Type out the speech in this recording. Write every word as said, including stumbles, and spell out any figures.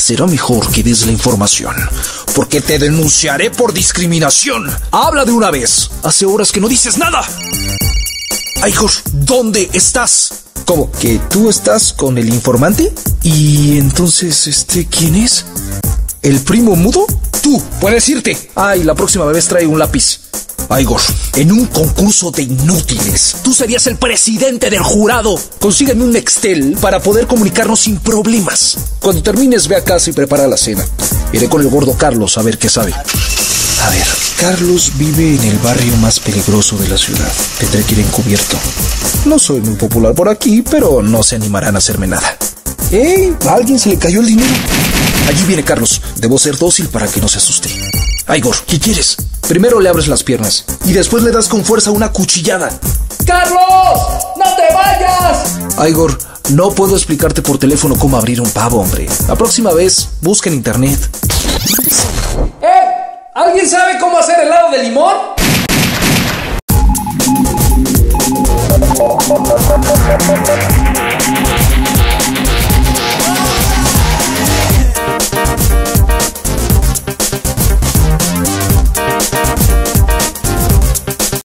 será mejor que des la información, porque te denunciaré por discriminación. Habla de una vez. Hace horas que no dices nada. Igor, ¿dónde estás? ¿Cómo? ¿Que tú estás con el informante? Y entonces, este, ¿quién es? ¿El primo mudo? Tú, puedes irte. Ay, la próxima vez trae un lápiz. Igor, en un concurso de inútiles, tú serías el presidente del jurado. Consígueme un Nextel para poder comunicarnos sin problemas. Cuando termines, ve a casa y prepara la cena. Iré con el gordo Carlos a ver qué sabe. A ver, Carlos vive en el barrio más peligroso de la ciudad. Tendré que ir encubierto. No soy muy popular por aquí, pero no se animarán a hacerme nada. ¡Ey! A alguien se le cayó el dinero. Allí viene Carlos. Debo ser dócil para que no se asuste. Igor, ¿qué quieres? Primero le abres las piernas y después le das con fuerza una cuchillada. ¡Carlos! ¡No te vayas! Igor, no puedo explicarte por teléfono cómo abrir un pavo, hombre. La próxima vez, busca en internet. ¡Eh! ¿Alguien sabe cómo hacer helado de limón?